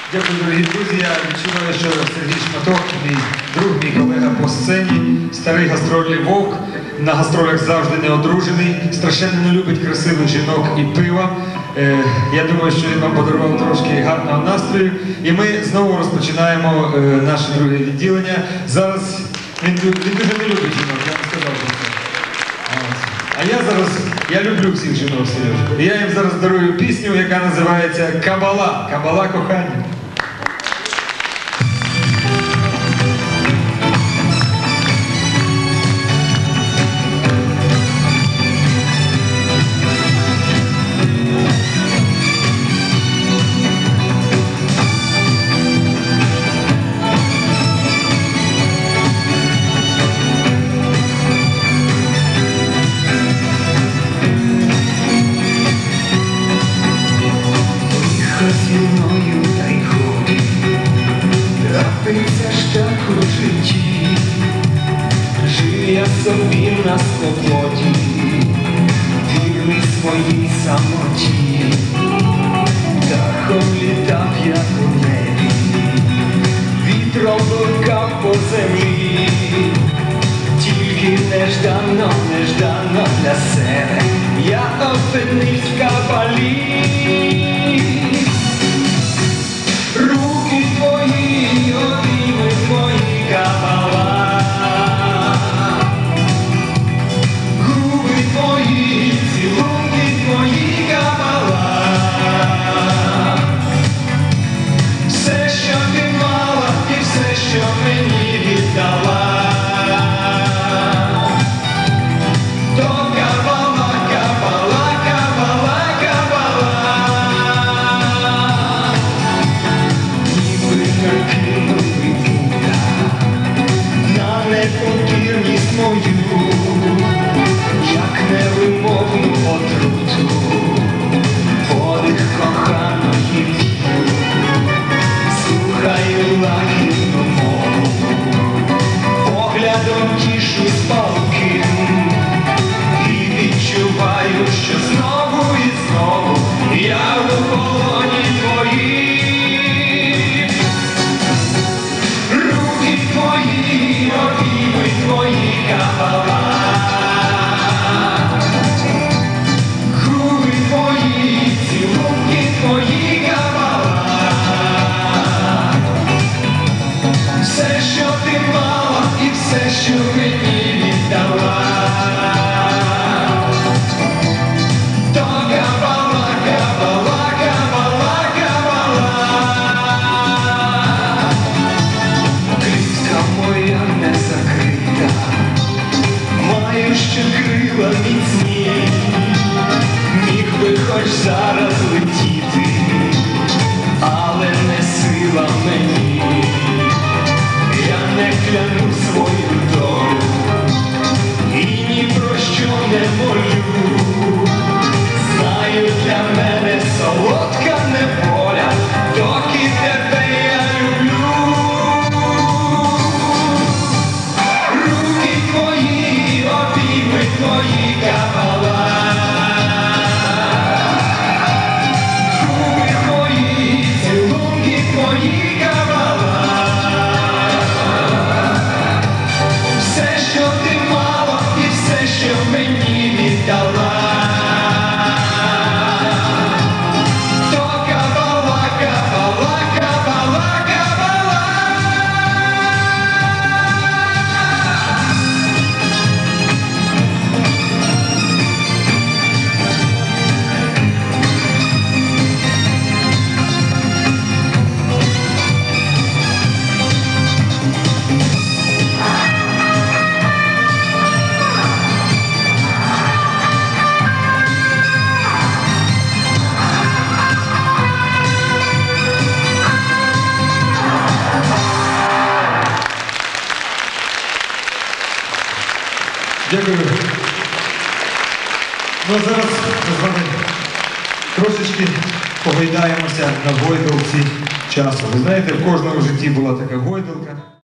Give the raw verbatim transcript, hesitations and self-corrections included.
Дякую, дорогі друзі. Я відчуваю, що Сергій Шматок, мій друг, мій колега по сцені, старий гастрольний вовк, на гастролях завжди не одружений, страшенно не любить красивих жінок і пива. Е, я думаю, що він вам подарував трошки гарного настрою. І ми знову розпочинаємо е, наше друге відділення. Зараз він, він дуже не любить жінок, я вам сказав про це. А я зараз, я люблю всіх жінок, Сережа. І я їм зараз дарую пісню, яка називається «Кабала». «Кабала кохання». Зіною та й ходи, трапиться ж так у житті, жив я собі на свободі, вірний своїй самоті, птахом літав я у небі, вітром блукав по землі, тільки неждано, неждано для себе я опинився в кабалі. Руки твої, обійми твої, кабала, губи твої, цілунки твої, кабала, все, що ти мала, і все, що мені віддала, то кабала, кабала, кабала, кабала. На непокірність мою, як невимовну отруту, подих коханої втію, слухаю лагідну мову, поглядом тішусь палким і відчуваю, що знову і знову я у полоні твоїй. Твої, обійми твої, кабала, губи твої, цілунки твої, кабала, все, що ти мала, і все, що мені віддала, то кабала, кабала, кабала, кабала. Моя не закрита, маю ще крила міцні, міг би хоч зараз летіти, але не сила мені, я не кляну свою долю і ні про що не молю, знаю, для мене солодка неволя, доки тебе я люблю. Твої, кабала, губи твої, цілунки твої, кабала, все, що ти мала, і все, що мені віддала, то кабала, кабала, кабала, кабала. Дякую. Ну а зараз ми з вами трошечки погойдаємося на гойдалці часу. Ви знаєте, в кожному житті була така гойдалка.